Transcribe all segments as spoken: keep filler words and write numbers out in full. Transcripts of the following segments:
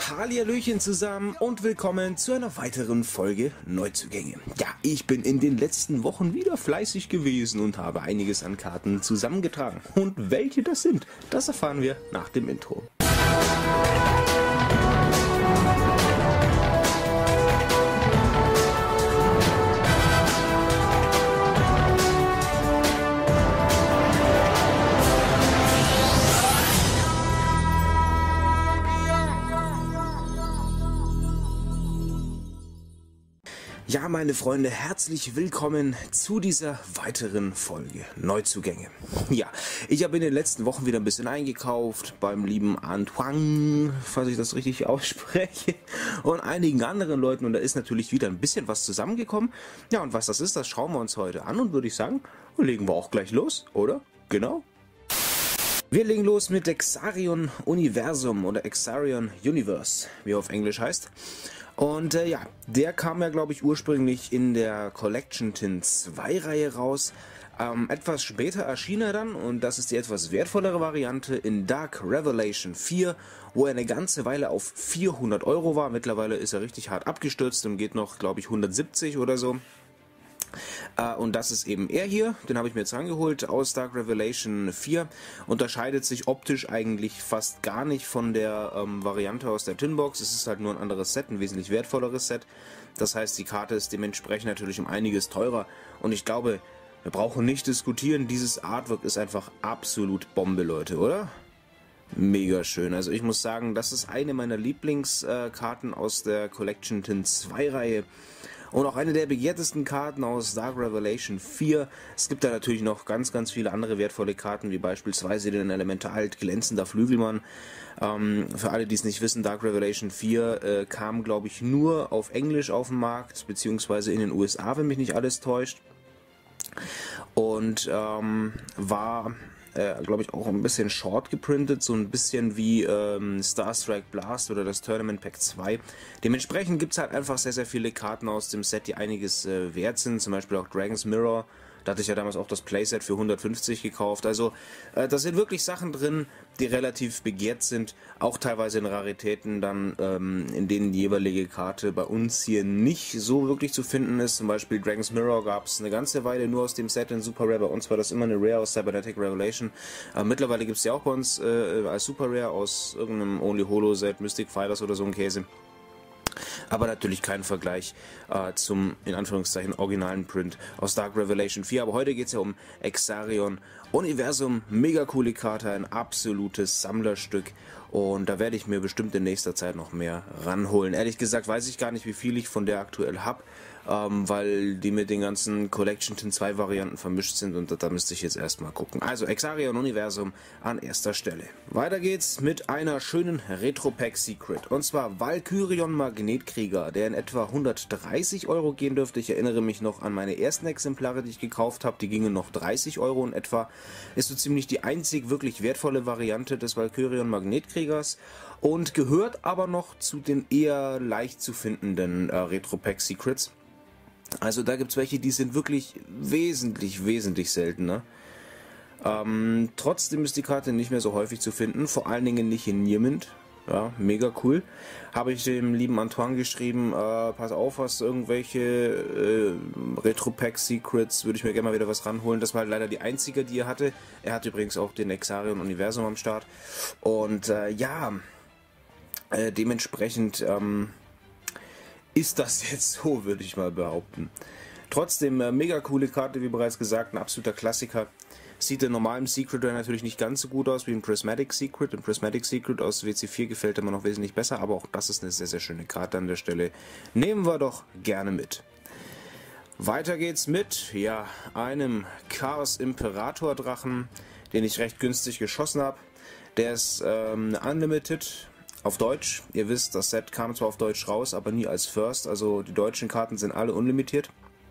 Hallihallöchen zusammen und willkommen zu einer weiteren Folge Neuzugänge. Ja, ich bin in den letzten Wochen wieder fleißig gewesen und habe einiges an Karten zusammengetragen. Und welche das sind, das erfahren wir nach dem Intro. Ja, meine Freunde, herzlich willkommen zu dieser weiteren Folge Neuzugänge. Ja, ich habe in den letzten Wochen wieder ein bisschen eingekauft beim lieben Antoine, falls ich das richtig ausspreche, und einigen anderen Leuten, und da ist natürlich wieder ein bisschen was zusammengekommen. Ja, und was das ist, das schauen wir uns heute an und würde ich sagen, legen wir auch gleich los, oder? Genau. Wir legen los mit Exarion Universum oder Exarion Universe, wie er auf Englisch heißt. Und äh, ja, der kam ja, glaube ich, ursprünglich in der Collection Tin zwei Reihe raus. Ähm, etwas später erschien er dann, und das ist die etwas wertvollere Variante, in Dark Revelation vier, wo er eine ganze Weile auf vierhundert Euro war. Mittlerweile ist er richtig hart abgestürzt und geht noch, glaube ich, hundertsiebzig oder so. Uh, und das ist eben er hier, den habe ich mir jetzt rangeholt aus Dark Revelation vier. Unterscheidet sich optisch eigentlich fast gar nicht von der ähm, Variante aus der Tinbox. Es ist halt nur ein anderes Set, ein wesentlich wertvolleres Set. Das heißt, die Karte ist dementsprechend natürlich um einiges teurer. Und ich glaube, wir brauchen nicht diskutieren, dieses Artwork ist einfach absolut Bombe, Leute, oder? Mega schön. Also ich muss sagen, das ist eine meiner Lieblingskarten äh, aus der Collection Tin zwei Reihe. Und auch eine der begehrtesten Karten aus Dark Revelation vier. Es gibt da natürlich noch ganz, ganz viele andere wertvolle Karten, wie beispielsweise den Elemental glänzender Flügelmann. Ähm, für alle, die es nicht wissen, Dark Revelation vier äh, kam, glaube ich, nur auf Englisch auf den Markt, beziehungsweise in den U S A, wenn mich nicht alles täuscht. Und ähm, war... Äh, glaube ich, auch ein bisschen short geprintet, so ein bisschen wie ähm, Starstrike Blast oder das Tournament Pack zwei. Dementsprechend gibt es halt einfach sehr, sehr viele Karten aus dem Set, die einiges äh, wert sind, zum Beispiel auch Dragon's Mirror. Da hatte ich ja damals auch das Playset für hundertfünfzig gekauft. Also äh, da sind wirklich Sachen drin, die relativ begehrt sind. Auch teilweise in Raritäten dann, ähm, in denen die jeweilige Karte bei uns hier nicht so wirklich zu finden ist. Zum Beispiel Dragon's Mirror gab es eine ganze Weile nur aus dem Set in Super Rare. Bei uns war das immer eine Rare aus Cybernetic Revelation. Äh, mittlerweile gibt es ja auch bei uns äh, als Super Rare aus irgendeinem Only Holo Set, Mystic Fighters oder so ein Käse. Aber natürlich kein Vergleich äh, zum, in Anführungszeichen, originalen Print aus Dark Revelation vier. Aber heute geht es ja um Exarion Universum. Mega coole Karte, ein absolutes Sammlerstück. Und da werde ich mir bestimmt in nächster Zeit noch mehr ranholen. Ehrlich gesagt weiß ich gar nicht, wie viel ich von der aktuell habe, ähm, weil die mit den ganzen Collection Tin zwei Varianten vermischt sind, und da, da müsste ich jetzt erstmal gucken. Also Exarion Universum an erster Stelle. Weiter geht's mit einer schönen Retro Pack Secret. Und zwar Valkyrion Magnetkrieger, der in etwa hundertdreißig Euro gehen dürfte. Ich erinnere mich noch an meine ersten Exemplare, die ich gekauft habe. Die gingen noch dreißig Euro in etwa. Ist so ziemlich die einzig wirklich wertvolle Variante des Valkyrion Magnetkriegers. Und gehört aber noch zu den eher leicht zu findenden äh, Retro Pack Secrets. Also da gibt es welche, die sind wirklich wesentlich, wesentlich seltener. Ähm, trotzdem ist die Karte nicht mehr so häufig zu finden, vor allen Dingen nicht in Niemand. Ja, mega cool. Habe ich dem lieben Antoine geschrieben, äh, pass auf, was irgendwelche äh, Retro Pack Secrets, würde ich mir gerne mal wieder was ranholen. Das war halt leider die einzige, die er hatte. Er hat übrigens auch den Exarion Universum am Start. Und äh, ja, äh, dementsprechend ähm, ist das jetzt so, würde ich mal behaupten. Trotzdem, äh, mega coole Karte, wie bereits gesagt, ein absoluter Klassiker. Sieht in normalem Secret Rare natürlich nicht ganz so gut aus wie ein Prismatic Secret. Ein Prismatic Secret aus W C vier gefällt immer noch wesentlich besser, aber auch das ist eine sehr, sehr schöne Karte an der Stelle. Nehmen wir doch gerne mit. Weiter geht's mit, ja, einem Chaos Imperator Drachen, den ich recht günstig geschossen habe. Der ist ähm, Unlimited auf Deutsch. Ihr wisst, das Set kam zwar auf Deutsch raus, aber nie als First. Also die deutschen Karten sind alle unlimitiert.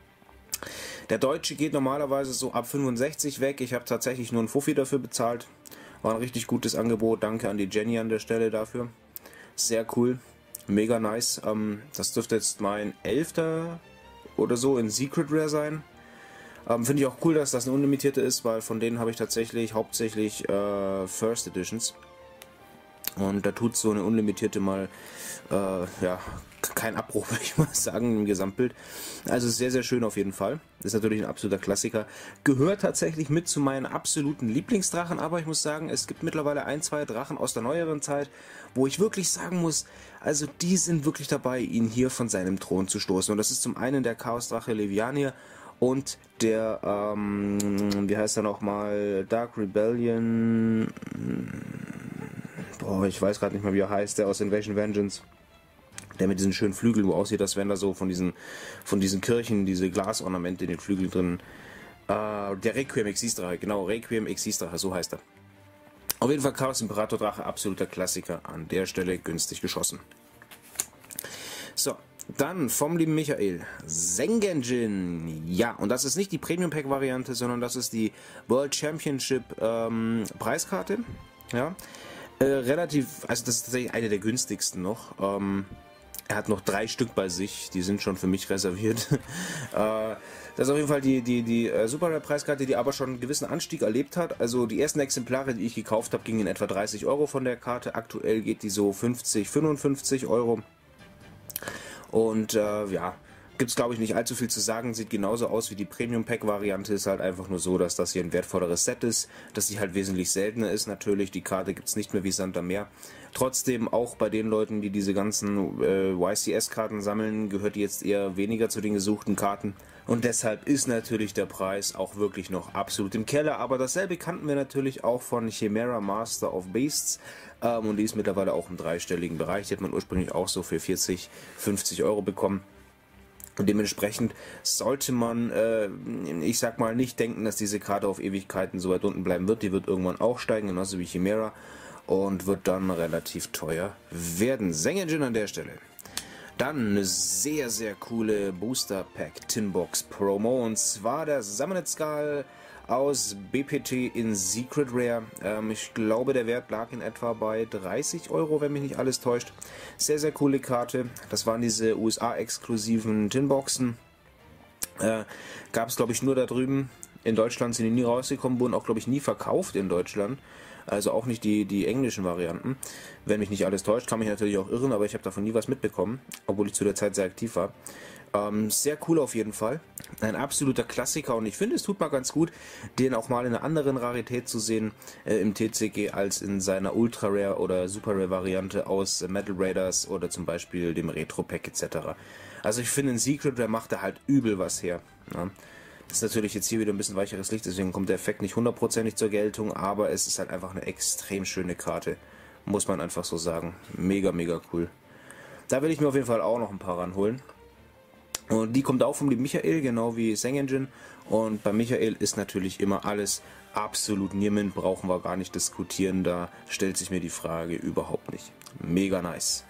Der deutsche geht normalerweise so ab fünfundsechzig weg. Ich habe tatsächlich nur einen Fuffi dafür bezahlt. War ein richtig gutes Angebot. Danke an die Jenny an der Stelle dafür. Sehr cool. Mega nice. Ähm, das dürfte jetzt mein elfter oder so in Secret Rare sein. Ähm, Finde ich auch cool, dass das eine unlimitierte ist, weil von denen habe ich tatsächlich hauptsächlich äh, First Editions. Und da tut so eine unlimitierte mal, äh, ja, kein Abbruch, würde ich mal sagen, im Gesamtbild. Also sehr, sehr schön auf jeden Fall. Ist natürlich ein absoluter Klassiker. Gehört tatsächlich mit zu meinen absoluten Lieblingsdrachen, aber ich muss sagen, es gibt mittlerweile ein, zwei Drachen aus der neueren Zeit, wo ich wirklich sagen muss, also die sind wirklich dabei, ihn hier von seinem Thron zu stoßen. Und das ist zum einen der Chaosdrache Levianir und der, ähm, wie heißt er nochmal, Dark Rebellion, boah, ich weiß gerade nicht mal, wie er heißt, der aus Invasion Vengeance. Der mit diesen schönen Flügeln, wo aussieht, als wären da so von diesen, von diesen Kirchen diese Glasornamente in den Flügeln drin. Äh, der Requiem Exisdrache, genau, Requiem Exisdrache, so heißt er. Auf jeden Fall Chaos Imperator Drache, absoluter Klassiker, an der Stelle günstig geschossen. So, dann vom lieben Michael, Sengenjin. Ja, und das ist nicht die Premium Pack Variante, sondern das ist die World Championship ähm, Preiskarte. Ja, äh, relativ, also das ist tatsächlich eine der günstigsten noch. Ähm, Er hat noch drei Stück bei sich, die sind schon für mich reserviert. äh, das ist auf jeden Fall die, die, die äh, Super Rare Preiskarte, die aber schon einen gewissen Anstieg erlebt hat. Also die ersten Exemplare, die ich gekauft habe, gingen in etwa dreißig Euro von der Karte. Aktuell geht die so fünfzig, fünfundfünfzig Euro. Und äh, ja, gibt es glaube ich nicht allzu viel zu sagen. Sieht genauso aus wie die Premium Pack Variante. Ist halt einfach nur so, dass das hier ein wertvolleres Set ist. Dass sie halt wesentlich seltener ist natürlich. Die Karte gibt es nicht mehr wie Sand am Meer. Trotzdem, auch bei den Leuten, die diese ganzen äh, Y C S-Karten sammeln, gehört die jetzt eher weniger zu den gesuchten Karten. Und deshalb ist natürlich der Preis auch wirklich noch absolut im Keller. Aber dasselbe kannten wir natürlich auch von Chimera Master of Beasts. Ähm, und die ist mittlerweile auch im dreistelligen Bereich. Die hat man ursprünglich auch so für vierzig, fünfzig Euro bekommen. Und dementsprechend sollte man, äh, ich sag mal, nicht denken, dass diese Karte auf Ewigkeiten so weit unten bleiben wird. Die wird irgendwann auch steigen, genauso wie Chimera. Und wird dann relativ teuer werden. Sengenjin an der Stelle. Dann eine sehr, sehr coole Booster Pack Tinbox Promo. Und zwar der Summonet Skull aus B P T in Secret Rare. Ähm, ich glaube, der Wert lag in etwa bei dreißig Euro, wenn mich nicht alles täuscht. Sehr, sehr coole Karte. Das waren diese U S A-exklusiven Tinboxen. Äh, Gab es, glaube ich, nur da drüben. In Deutschland sind die nie rausgekommen, wurden auch, glaube ich, nie verkauft in Deutschland. Also auch nicht die, die englischen Varianten. Wenn mich nicht alles täuscht, kann mich natürlich auch irren, aber ich habe davon nie was mitbekommen, obwohl ich zu der Zeit sehr aktiv war. Ähm, sehr cool auf jeden Fall. Ein absoluter Klassiker und ich finde, es tut mal ganz gut, den auch mal in einer anderen Rarität zu sehen äh, im T C G als in seiner Ultra Rare oder Super Rare Variante aus äh, Metal Raiders oder zum Beispiel dem Retro Pack et cetera. Also ich finde, in Secret Rare macht er halt übel was her. Ja. Das ist natürlich jetzt hier wieder ein bisschen weicheres Licht, deswegen kommt der Effekt nicht hundertprozentig zur Geltung, aber es ist halt einfach eine extrem schöne Karte. Muss man einfach so sagen. Mega, mega cool. Da will ich mir auf jeden Fall auch noch ein paar ranholen. Und die kommt auch vom lieben Michael, genau wie Sengenjin. Und bei Michael ist natürlich immer alles absolut Niermin, brauchen wir gar nicht diskutieren, da stellt sich mir die Frage überhaupt nicht. Mega nice.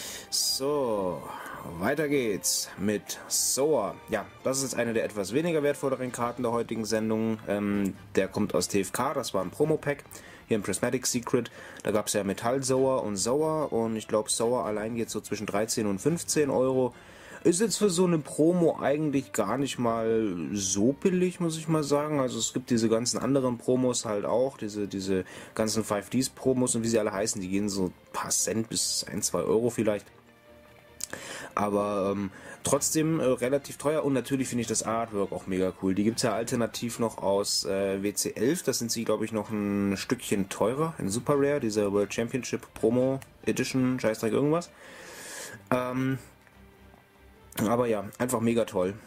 So, weiter geht's mit Soa. Ja, das ist jetzt eine der etwas weniger wertvolleren Karten der heutigen Sendung. Ähm, der kommt aus T F K, das war ein Promo-Pack. Hier im Prismatic Secret. Da gab es ja Metall Soa und Soa. Und ich glaube, Soa allein geht so zwischen dreizehn und fünfzehn Euro. Ist jetzt für so eine Promo eigentlich gar nicht mal so billig, muss ich mal sagen. Also es gibt diese ganzen anderen Promos halt auch, diese, diese ganzen fünf Ds Promos und wie sie alle heißen, die gehen so ein paar Cent bis ein, zwei Euro vielleicht. Aber ähm, trotzdem äh, relativ teuer und natürlich finde ich das Artwork auch mega cool. Die gibt es ja alternativ noch aus äh, W C elf, das sind sie glaube ich noch ein Stückchen teurer, in Super Rare, diese World Championship Promo Edition, Scheißdreck irgendwas. Ähm, aber ja, einfach mega toll.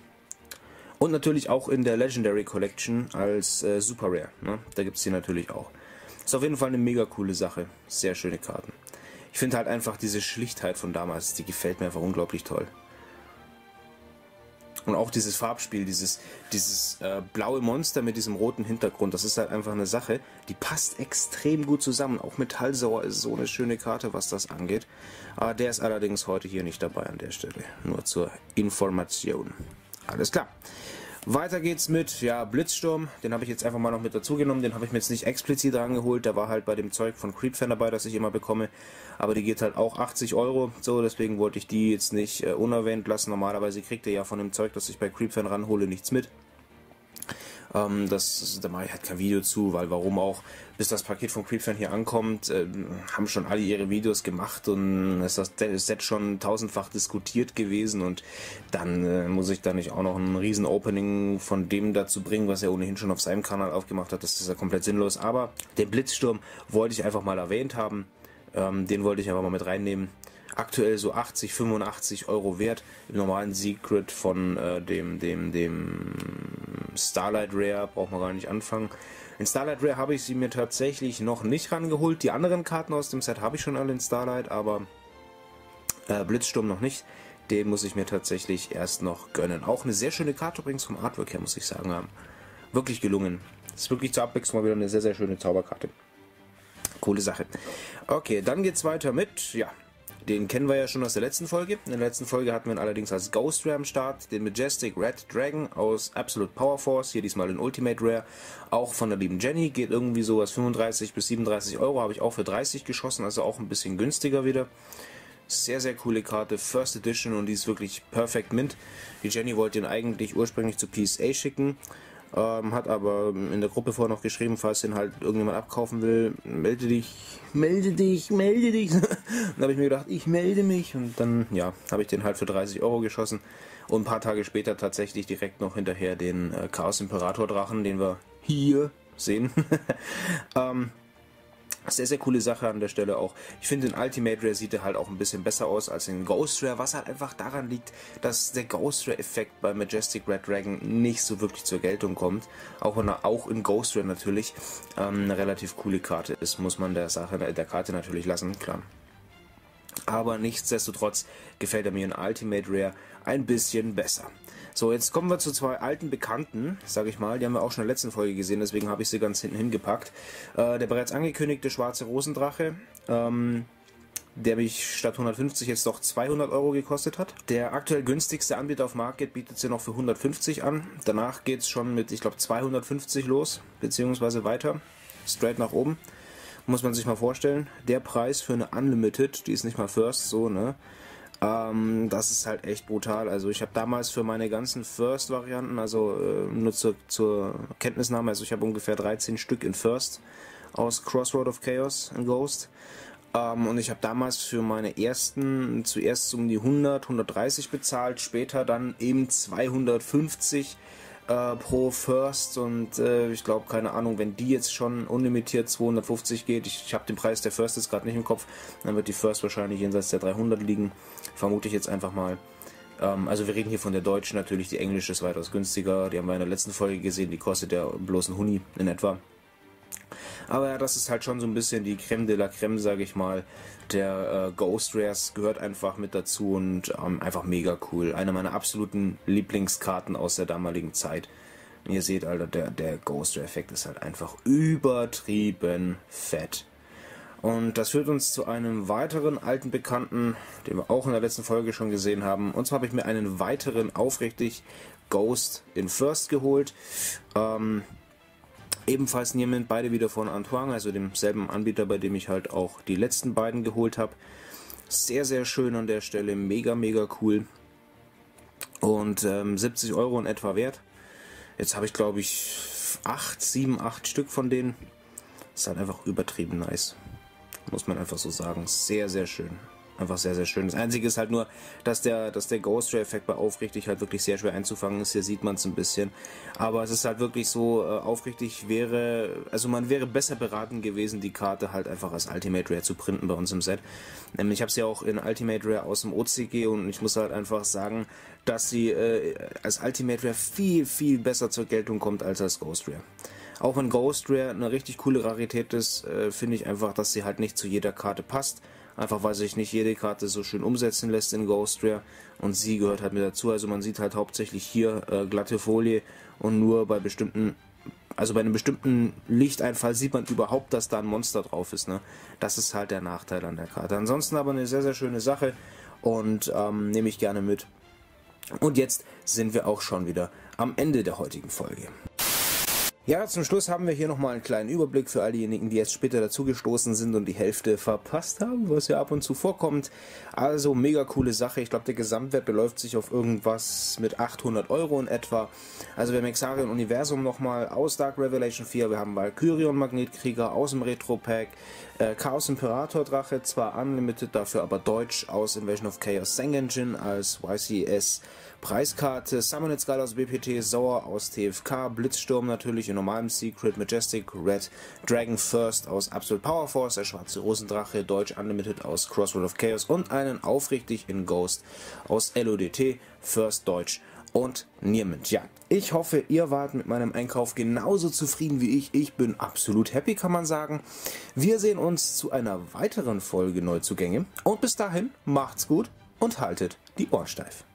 Und natürlich auch in der Legendary Collection als äh, Super Rare, ne? Da gibt es die natürlich auch. Ist auf jeden Fall eine mega coole Sache, sehr schöne Karten. Ich finde halt einfach diese Schlichtheit von damals, die gefällt mir einfach unglaublich toll. Und auch dieses Farbspiel, dieses, dieses äh, blaue Monster mit diesem roten Hintergrund, das ist halt einfach eine Sache, die passt extrem gut zusammen. Auch Metallsauer ist so eine schöne Karte, was das angeht. Aber der ist allerdings heute hier nicht dabei an der Stelle. Nur zur Information. Alles klar. Weiter geht's mit, ja, Blitzsturm, den habe ich jetzt einfach mal noch mit dazu genommen, den habe ich mir jetzt nicht explizit rangeholt, der war halt bei dem Zeug von Creepfan dabei, das ich immer bekomme, aber die geht halt auch achtzig Euro, so, deswegen wollte ich die jetzt nicht äh, unerwähnt lassen. Normalerweise kriegt ihr ja von dem Zeug, das ich bei Creepfan ranhole, nichts mit. Ähm, das, da mache ich halt kein Video zu, weil warum auch, bis das Paket von Creepfan hier ankommt, äh, haben schon alle ihre Videos gemacht und ist das Set schon tausendfach diskutiert gewesen und dann äh, muss ich da nicht auch noch ein riesen Opening von dem dazu bringen, was er ohnehin schon auf seinem Kanal aufgemacht hat. Das ist ja komplett sinnlos, aber den Blitzsturm wollte ich einfach mal erwähnt haben. Ähm, den wollte ich einfach mal mit reinnehmen. Aktuell so achtzig, fünfundachtzig Euro wert. Im normalen Secret von äh, dem, dem, dem Starlight Rare braucht man gar nicht anfangen. In Starlight Rare habe ich sie mir tatsächlich noch nicht rangeholt. Die anderen Karten aus dem Set habe ich schon alle in Starlight, aber äh, Blitzsturm noch nicht. Den muss ich mir tatsächlich erst noch gönnen. Auch eine sehr schöne Karte übrigens vom Artwork her, muss ich sagen. Haben. Wirklich gelungen. Ist wirklich zur Abwechslung mal wieder eine sehr, sehr schöne Zauberkarte. Coole Sache. Okay, dann geht's weiter mit, ja, den kennen wir ja schon aus der letzten Folge. In der letzten Folge hatten wir ihn allerdings als Ghost Rare am Start, den Majestic Red Dragon aus Absolute Power Force, hier diesmal in Ultimate Rare, auch von der lieben Jenny, geht irgendwie sowas fünfunddreißig bis siebenunddreißig Euro, habe ich auch für dreißig geschossen, also auch ein bisschen günstiger wieder. Sehr, sehr coole Karte, First Edition und die ist wirklich perfekt mint. Die Jenny wollte ihn eigentlich ursprünglich zu P S A schicken. Ähm, hat aber in der Gruppe vorher noch geschrieben, falls den halt irgendjemand abkaufen will, melde dich, melde dich, melde dich. Dann habe ich mir gedacht, ich melde mich und dann, ja, habe ich den halt für dreißig Euro geschossen und ein paar Tage später tatsächlich direkt noch hinterher den äh, Chaos Imperator Drachen, den wir hier sehen. ähm, Sehr, sehr coole Sache an der Stelle auch. Ich finde, in Ultimate Rare sieht er halt auch ein bisschen besser aus als in Ghost Rare, was halt einfach daran liegt, dass der Ghost Rare Effekt bei Majestic Red Dragon nicht so wirklich zur Geltung kommt. Auch wenn er auch in Ghost Rare natürlich ähm, eine relativ coole Karte ist, muss man der Sache, der Karte natürlich lassen, klar. Aber nichtsdestotrotz gefällt er mir in Ultimate Rare ein bisschen besser. So, jetzt kommen wir zu zwei alten Bekannten, sage ich mal. Die haben wir auch schon in der letzten Folge gesehen, deswegen habe ich sie ganz hinten hingepackt. Äh, der bereits angekündigte schwarze Rosendrache, ähm, der mich statt hundertfünfzig jetzt doch zweihundert Euro gekostet hat. Der aktuell günstigste Anbieter auf Market bietet sie noch für hundertfünfzig an. Danach geht es schon mit, ich glaube, zweihundertfünfzig los, beziehungsweise weiter, straight nach oben. Muss man sich mal vorstellen, der Preis für eine Unlimited, die ist nicht mal First, so, ne? Ähm, das ist halt echt brutal. Also ich habe damals für meine ganzen First-Varianten, also äh, nur zur, zur Kenntnisnahme, also ich habe ungefähr dreizehn Stück in First aus Crossroad of Chaos in Ghost. Ähm, und ich habe damals für meine ersten zuerst um die hundert, hundertdreißig bezahlt, später dann eben zweihundertfünfzig äh, pro First und äh, ich glaube, keine Ahnung, wenn die jetzt schon unlimitiert zweihundertfünfzig geht, ich, ich habe den Preis der First jetzt gerade nicht im Kopf, dann wird die First wahrscheinlich jenseits der dreihundert liegen, vermute ich jetzt einfach mal. Ähm, also wir reden hier von der deutschen, natürlich die englische ist weitaus günstiger, die haben wir in der letzten Folge gesehen, die kostet ja bloß ein Huni in etwa. Aber ja, das ist halt schon so ein bisschen die Creme de la Creme, sage ich mal, der äh, Ghost Rares gehört einfach mit dazu und ähm, einfach mega cool. Eine meiner absoluten Lieblingskarten aus der damaligen Zeit. Und ihr seht, Alter, der, der Ghost Rare Effekt ist halt einfach übertrieben fett. Und das führt uns zu einem weiteren alten Bekannten, den wir auch in der letzten Folge schon gesehen haben. Und zwar habe ich mir einen weiteren aufrichtig Ghost in First geholt. Ähm, Ebenfalls Niemand, beide wieder von Antoine, also demselben Anbieter, bei dem ich halt auch die letzten beiden geholt habe. Sehr, sehr schön an der Stelle, mega, mega cool. Und ähm, siebzig Euro in etwa wert. Jetzt habe ich, glaube ich, acht, sieben, acht Stück von denen. Ist halt einfach übertrieben nice. Muss man einfach so sagen. Sehr, sehr schön. Einfach sehr, sehr schön. Das Einzige ist halt nur, dass der, dass der Ghost Rare Effekt bei Aufrichtig halt wirklich sehr schwer einzufangen ist. Hier sieht man es ein bisschen. Aber es ist halt wirklich so, äh, Aufrichtig wäre, also man wäre besser beraten gewesen, die Karte halt einfach als Ultimate Rare zu printen bei uns im Set. Ähm, ich habe sie ja auch in Ultimate Rare aus dem O C G und ich muss halt einfach sagen, dass sie äh, als Ultimate Rare viel, viel besser zur Geltung kommt als als Ghost Rare. Auch wenn Ghost Rare eine richtig coole Rarität ist, äh, finde ich einfach, dass sie halt nicht zu jeder Karte passt. Einfach weil sich nicht jede Karte so schön umsetzen lässt in Ghost Rare und sie gehört halt mit dazu. Also man sieht halt hauptsächlich hier äh, glatte Folie und nur bei bestimmten, also bei einem bestimmten Lichteinfall sieht man überhaupt, dass da ein Monster drauf ist. Ne? Das ist halt der Nachteil an der Karte. Ansonsten aber eine sehr, sehr schöne Sache und ähm, nehme ich gerne mit. Und jetzt sind wir auch schon wieder am Ende der heutigen Folge. Ja, zum Schluss haben wir hier nochmal einen kleinen Überblick für all diejenigen, die jetzt später dazugestoßen sind und die Hälfte verpasst haben, was ja ab und zu vorkommt. Also mega coole Sache. Ich glaube, der Gesamtwert beläuft sich auf irgendwas mit achthundert Euro in etwa. Also wir haben Exarion Universum nochmal aus Dark Revelation vier, wir haben Valkyrion Magnetkrieger aus dem Retro-Pack, äh, Chaos Imperator Drache, zwar unlimited, dafür aber deutsch, aus Invasion of Chaos Sengenjin als Y C S Preiskarte, Summoned Skull aus B P T, Sauer aus T F K, Blitzsturm natürlich in normalem Secret, Majestic, Red, Dragon First aus Absolute Power Force, der schwarze Rosendrache, Deutsch Unlimited aus Crossroad of Chaos und einen aufrichtig in Ghost aus L O D T, First Deutsch und Niermund. Ja, ich hoffe, ihr wart mit meinem Einkauf genauso zufrieden wie ich. Ich bin absolut happy, kann man sagen. Wir sehen uns zu einer weiteren Folge Neuzugänge und bis dahin macht's gut und haltet die Ohren steif.